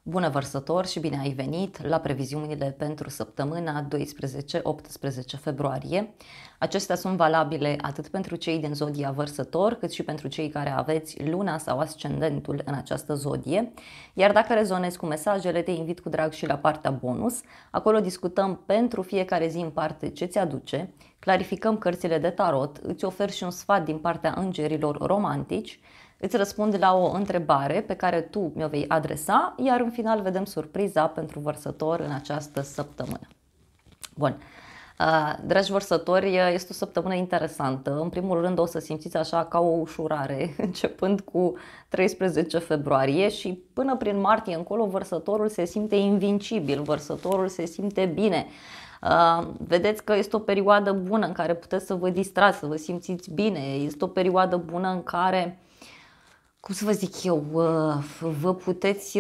Bună vărsător și bine ai venit la previziunile pentru săptămâna 12-18 februarie. Acestea sunt valabile atât pentru cei din zodia vărsător, cât și pentru cei care aveți luna sau ascendentul în această zodie. Iar dacă rezonezi cu mesajele, te invit cu drag și la partea bonus. Acolo discutăm pentru fiecare zi în parte ce ți aduce, clarificăm cărțile de tarot, îți ofer și un sfat din partea îngerilor romantici, îți răspund la o întrebare pe care tu mi-o vei adresa, iar în final vedem surpriza pentru vărsător în această săptămână. Bun, dragi vărsători, este o săptămână interesantă. În primul rând o să simțiți așa ca o ușurare, începând cu 13 februarie și până prin martie încolo vărsătorul se simte invincibil, vărsătorul se simte bine. Vedeți că este o perioadă bună în care puteți să vă distrați, să vă simțiți bine, este o perioadă bună în care, cum să vă zic eu, vă puteți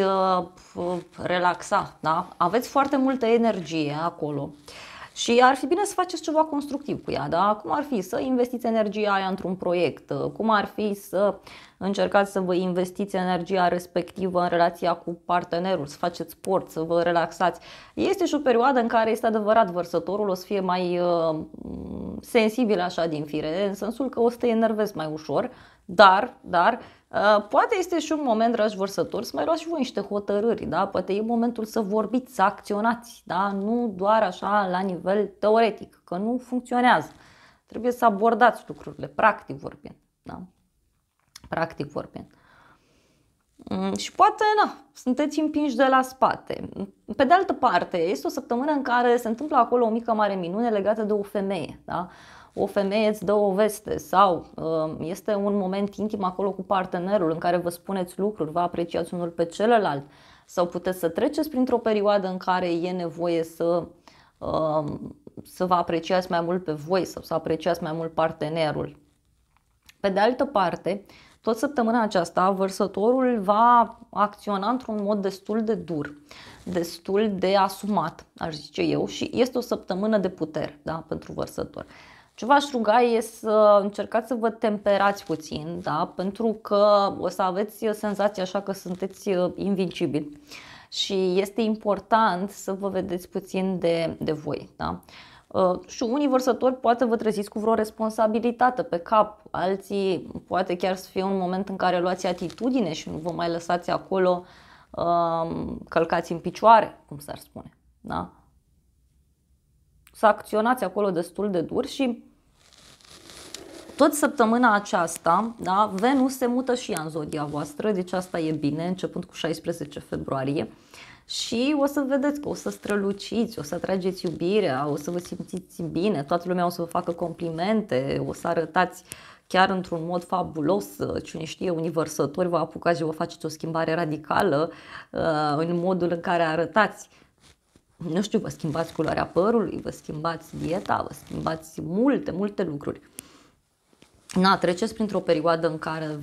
relaxa, da? Aveți foarte multă energie acolo și ar fi bine să faceți ceva constructiv cu ea, da? Cum ar fi să investiți energia aia într-un proiect, cum ar fi să încercați să vă investiți energia respectivă în relația cu partenerul, să faceți sport, să vă relaxați. Este și o perioadă în care este adevărat vărsătorul o să fie mai sensibil așa din fire, în sensul că o să te enervezi mai ușor, dar poate este și un moment, dragi vărsători, să mai luați și voi niște hotărâri, da? Poate e momentul să vorbiți, să acționați, da? Nu doar așa la nivel teoretic, că nu funcționează. Trebuie să abordați lucrurile, practic vorbind, da? Practic vorbind. Și poate, sunteți împinși de la spate. Pe de altă parte, este o săptămână în care se întâmplă acolo o mică mare minune legată de o femeie, da? O femeie îți dă o veste sau este un moment intim acolo cu partenerul în care vă spuneți lucruri, vă apreciați unul pe celălalt sau puteți să treceți printr-o perioadă în care e nevoie să vă apreciați mai mult pe voi sau să apreciați mai mult partenerul. Pe de altă parte, tot săptămâna aceasta, vărsătorul va acționa într-un mod destul de dur, destul de asumat, aș zice eu, și este o săptămână de putere, da, pentru vărsător. Ce v-aș ruga e să încercați să vă temperați puțin, da, pentru că o să aveți senzația așa că sunteți invincibili și este important să vă vedeți puțin de voi, da. Și unii vărsători poate vă treziți cu vreo responsabilitate pe cap, alții poate chiar să fie un moment în care luați atitudine și nu vă mai lăsați acolo călcați în picioare, cum s-ar spune, da? Să acționați acolo destul de dur și tot săptămâna aceasta, da, Venus se mută și ea în zodia voastră, deci asta e bine, începând cu 16 februarie. Și o să vedeți că o să străluciți, o să atrageți iubirea, o să vă simțiți bine, toată lumea o să vă facă complimente, o să arătați chiar într-un mod fabulos. Cine știe, unii vărsători vă apucați și vă faceți o schimbare radicală în modul în care arătați. Nu știu, vă schimbați culoarea părului, vă schimbați dieta, vă schimbați multe lucruri. Treceți printr-o perioadă în care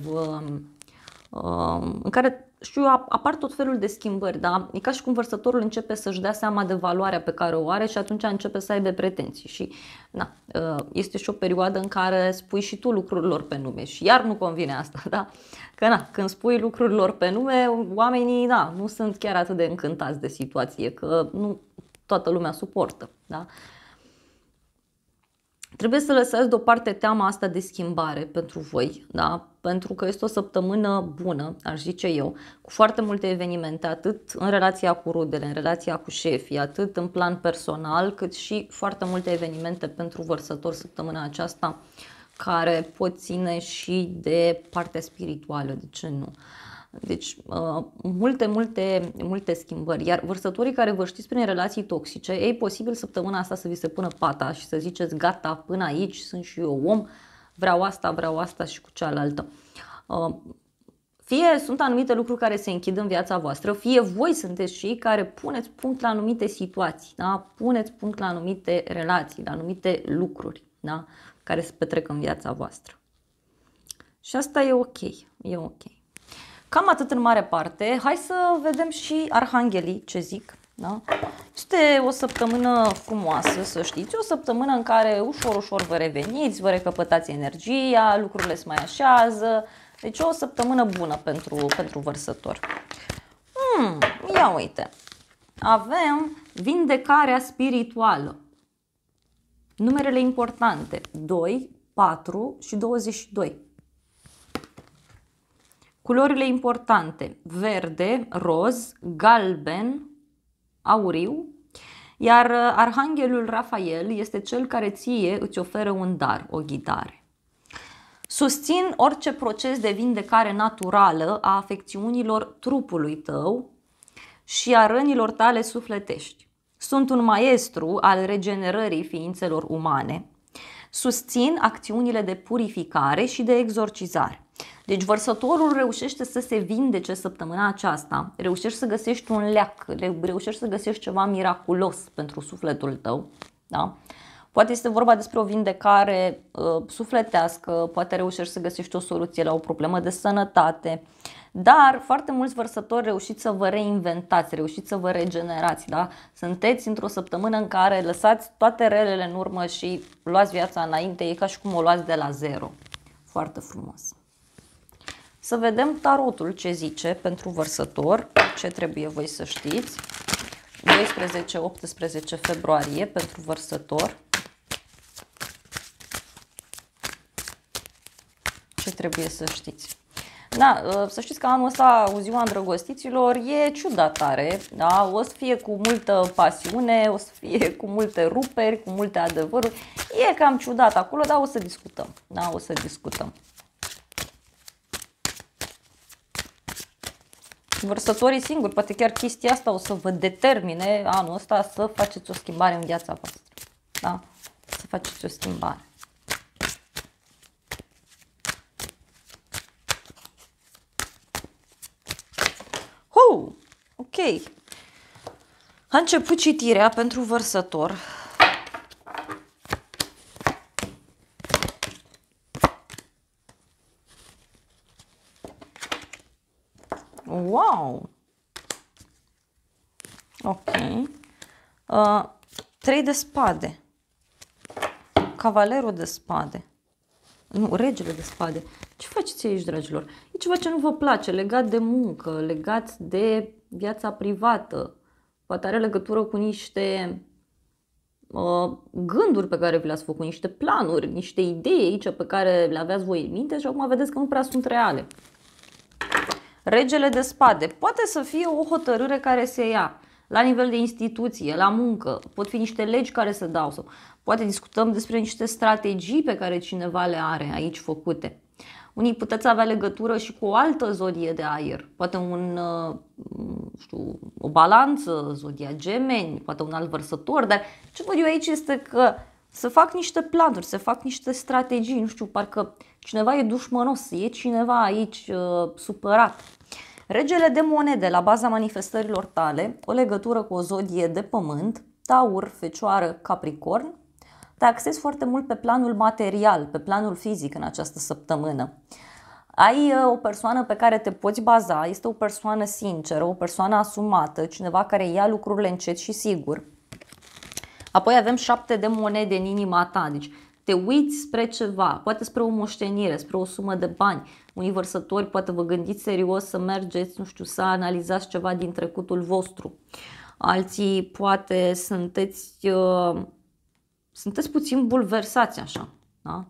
apar tot felul de schimbări, da? E ca și cum vărsătorul începe să-și dea seama de valoarea pe care o are și atunci începe să aibă pretenții și este și o perioadă în care spui și tu lucrurilor pe nume și iar nu convine asta, da? Că când spui lucrurilor pe nume, oamenii nu sunt chiar atât de încântați de situație, că nu toată lumea suportă, da? Trebuie să lăsați deoparte teama asta de schimbare pentru voi, da? Pentru că este o săptămână bună, aș zice eu, cu foarte multe evenimente, atât în relația cu rudele, în relația cu șefii, atât în plan personal, cât și foarte multe evenimente pentru vărsători săptămâna aceasta, care pot ține și de partea spirituală, de ce nu? Deci multe schimbări, iar vărsătorii care vă știți prin relații toxice, e posibil săptămâna asta să vi se pună pata și să ziceți gata, până aici sunt și eu om, vreau asta și cu cealaltă. Fie sunt anumite lucruri care se închid în viața voastră, fie voi sunteți cei care puneți punct la anumite situații, da? Puneți punct la anumite relații, la anumite lucruri, da? Care se petrec în viața voastră. Și asta e ok, e ok. Cam atât în mare parte. Hai să vedem și arhanghelii ce zic. Da? Este o săptămână frumoasă, să știți, o săptămână în care ușor vă reveniți, vă recăpătați energia, lucrurile se mai așează. Deci o săptămână bună pentru vărsător. Ia uite, avem vindecarea spirituală. Numerele importante, 2, 4 și 22. Culorile importante, verde, roz, galben, auriu, iar Arhanghelul Rafael este cel care ție îți oferă un dar, o ghidare. Susțin orice proces de vindecare naturală a afecțiunilor trupului tău și a rănilor tale sufletești. Sunt un maestru al regenerării ființelor umane. Susțin acțiunile de purificare și de exorcizare. Deci vărsătorul reușește să se vindece săptămâna aceasta, reușești să găsești un leac, reușești să găsești ceva miraculos pentru sufletul tău. Da? Poate este vorba despre o vindecare sufletească, poate reușești să găsești o soluție la o problemă de sănătate, dar foarte mulți vărsători reușiți să vă reinventați, reușiți să vă regenerați. Da? Sunteți într-o săptămână în care lăsați toate relele în urmă și luați viața înainte, e ca și cum o luați de la zero. Foarte frumos. Să vedem tarotul ce zice pentru vărsător, ce trebuie voi să știți. 12-18 februarie pentru vărsător. Ce trebuie să știți? Da, să știți că anul ăsta, o ziua îndrăgostiților, e ciudat tare, da? O să fie cu multă pasiune, o să fie cu multe ruperi, cu multe adevăruri. E cam ciudat acolo, dar o să discutăm. Da, o să discutăm. Vărsătorii singuri, poate chiar chestia asta o să vă determine anul ăsta să faceți o schimbare în viața voastră. Da? Să faceți o schimbare. Ok. A început citirea pentru vărsător. Wow! Ok. 3 de spade. Cavalerul de spade. Nu, regele de spade. Ce faceți aici, dragilor? E ceva ce nu vă place, legat de muncă, legat de viața privată. Poate are legătură cu niște gânduri pe care vi le-ați făcut, niște planuri, niște idei aici pe care le aveați voi în minte și acum vedeți că nu prea sunt reale. Regele de spade. Poate să fie o hotărâre care se ia la nivel de instituție, la muncă. Pot fi niște legi care se dau sau poate discutăm despre niște strategii pe care cineva le are aici făcute. Unii puteți avea legătură și cu o altă zodie de aer. Poate o balanță, zodia Gemeni, poate un alt vărsător. Dar ce văd eu aici este că se fac niște planuri, se fac niște strategii. Nu știu, parcă cineva e dușmănos, e cineva aici supărat. Regele de monede, la baza manifestărilor tale, o legătură cu o zodie de pământ, Taur, Fecioară, Capricorn. Te axezi foarte mult pe planul material, pe planul fizic în această săptămână. Ai o persoană pe care te poți baza, este o persoană sinceră, o persoană asumată, cineva care ia lucrurile încet și sigur. Apoi avem 7 de monede în inima ta, deci te uiți spre ceva, poate spre o moștenire, spre o sumă de bani. Unii vărsători poate vă gândiți serios să mergeți, nu știu, să analizați ceva din trecutul vostru. Alții poate sunteți puțin bulversați așa, da?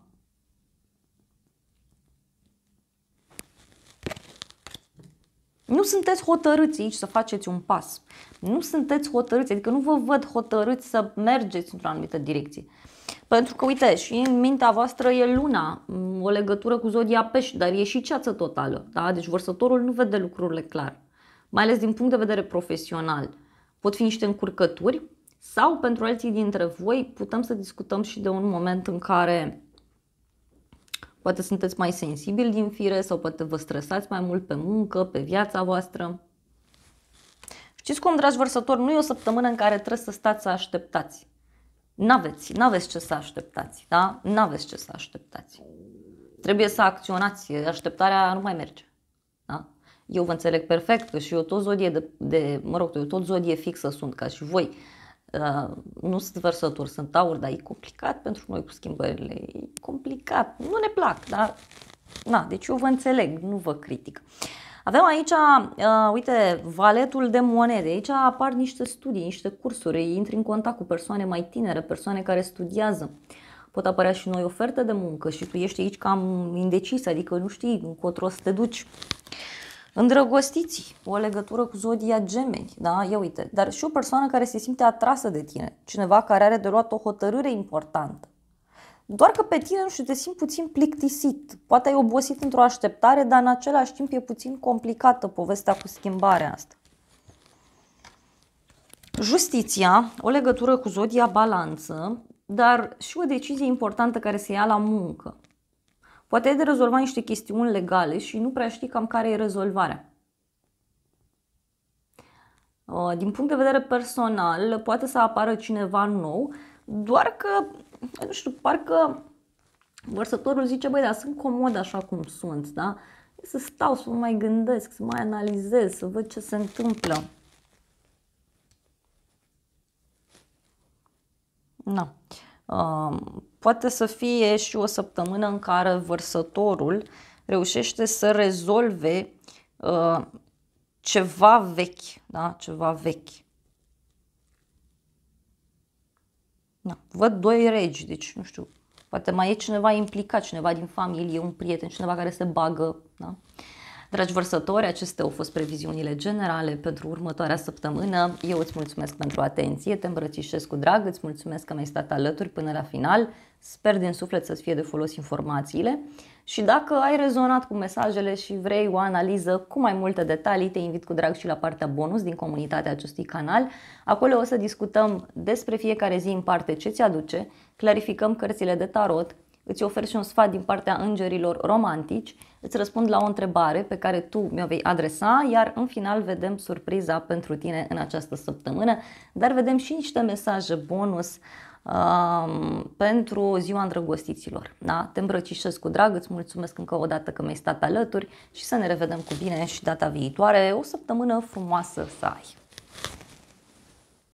Nu sunteți hotărâți aici să faceți un pas. Nu sunteți hotărâți, adică nu vă văd hotărâți să mergeți într-o anumită direcție. Pentru că, uite, și în mintea voastră e luna, o legătură cu zodia pești, dar e și ceață totală. Da? Deci vărsătorul nu vede lucrurile clar, mai ales din punct de vedere profesional. Pot fi niște încurcături sau pentru alții dintre voi putem să discutăm și de un moment în care poate sunteți mai sensibili din fire sau poate vă stresați mai mult pe muncă, pe viața voastră. Știți cum, dragi vărsători, nu e o săptămână în care trebuie să stați să așteptați. N-aveți ce să așteptați, da? N-aveți ce să așteptați. Trebuie să acționați, așteptarea nu mai merge. Da? Eu vă înțeleg perfect că și eu tot zodie eu tot zodie fixă sunt ca și voi. Nu sunt vărsători, sunt Taur, dar e complicat pentru noi cu schimbările. E complicat, nu ne plac, dar deci eu vă înțeleg, nu vă critic. Avem aici, uite, valetul de monede. Aici apar niște studii, niște cursuri, intri în contact cu persoane mai tinere, persoane care studiază. Pot apărea și noi oferte de muncă și tu ești aici cam indecis, adică nu știi încotro să te duci. Îndrăgostiți, o legătură cu zodia Gemeni, da? Ia uite, dar și o persoană care se simte atrasă de tine, cineva care are de luat o hotărâre importantă. Doar că pe tine, nu știu, te simți puțin plictisit, poate ai obosit într-o așteptare, dar în același timp e puțin complicată povestea cu schimbarea asta. Justiția, o legătură cu zodia Balanță, dar și o decizie importantă care se ia la muncă. Poate ai de rezolva niște chestiuni legale și nu prea știi cam care e rezolvarea. Din punct de vedere personal, poate să apară cineva nou, doar că, nu știu, parcă vărsătorul zice, băi, dar sunt comod așa cum sunt, da? Să stau, să mă mai gândesc, să mai analizez, să văd ce se întâmplă. Na. Poate să fie și o săptămână în care vărsătorul reușește să rezolve ceva vechi, da? Ceva vechi. Da. Văd doi regi, deci nu știu, poate mai e cineva implicat, cineva din familie, un prieten, cineva care se bagă, da? Dragi vărsători, acestea au fost previziunile generale pentru următoarea săptămână. Eu îți mulțumesc pentru atenție, te îmbrățișez cu drag, îți mulțumesc că mi-ai stat alături până la final. Sper din suflet să-ți fie de folos informațiile și dacă ai rezonat cu mesajele și vrei o analiză cu mai multe detalii, te invit cu drag și la partea bonus din comunitatea acestui canal. Acolo o să discutăm despre fiecare zi în parte ce ți aduce, clarificăm cărțile de tarot, îți ofer și un sfat din partea îngerilor romantici, îți răspund la o întrebare pe care tu mi-o vei adresa, iar în final vedem surpriza pentru tine în această săptămână, dar vedem și niște mesaje bonus pentru ziua îndrăgostiților. Da? Te îmbrățișez cu drag, îți mulțumesc încă o dată că mi-ai stat alături și să ne revedem cu bine și data viitoare. O săptămână frumoasă să ai!